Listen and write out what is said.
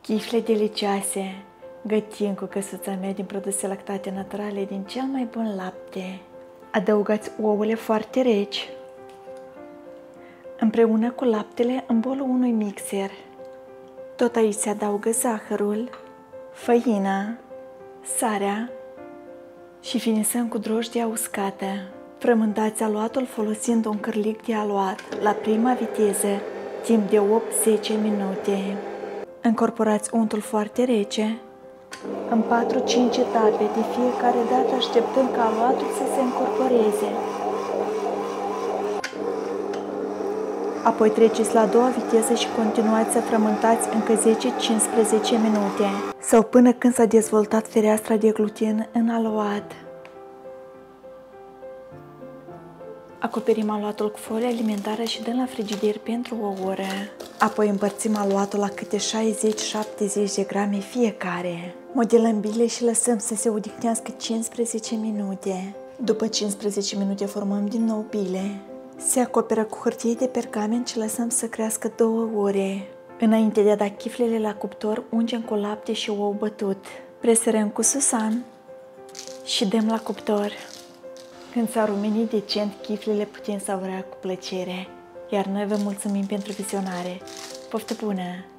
Chifle delicioase, gătim cu căsuța mea din produse lactate naturale din cel mai bun lapte. Adăugați ouăle foarte reci împreună cu laptele în bolul unui mixer. Tot aici se adaugă zahărul, făina, sarea și finisăm cu drojdie uscată. Frământați aluatul folosind un cârlig de aluat la prima viteză, timp de 8-10 minute. Încorporați untul foarte rece, în 4-5 etape, de fiecare dată așteptând ca aluatul să se încorporeze. Apoi treceți la a doua viteză și continuați să frământați încă 10-15 minute sau până când s-a dezvoltat fereastra de gluten în aluat. Acoperim aluatul cu folie alimentară și dăm la frigider pentru o oră. Apoi împărțim aluatul la câte 60-70 de grame fiecare. Modelăm bile și lăsăm să se odihnească 15 minute. După 15 minute formăm din nou bile. Se acoperă cu hârtie de pergament și lăsăm să crească 2 ore. Înainte de a da chiflele la cuptor, ungem cu lapte și ou bătut. Presărăm cu susan și dăm la cuptor. Când s-au rumenit decent, chiflele putem savura cu plăcere. Iar noi vă mulțumim pentru vizionare. Poftă bună!